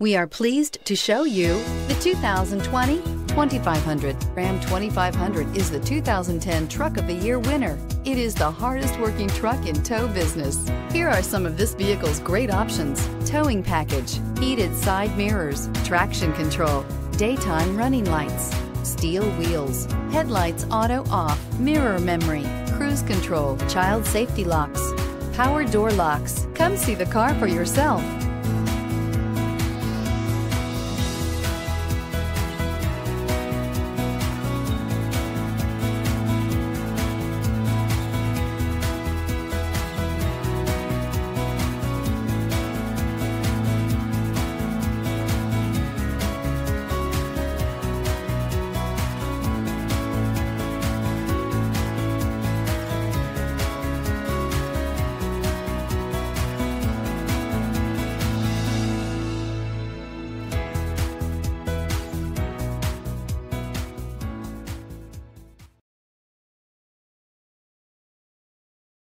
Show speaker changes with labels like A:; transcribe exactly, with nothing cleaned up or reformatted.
A: We are pleased to show you the two thousand twenty twenty-five hundred. Ram twenty-five hundred is the two thousand ten Truck of the Year winner. It is the hardest working truck in tow business. Here are some of this vehicle's great options: towing package, heated side mirrors, traction control, daytime running lights, steel wheels, headlights auto off, mirror memory, cruise control, child safety locks, power door locks. Come see the car for yourself.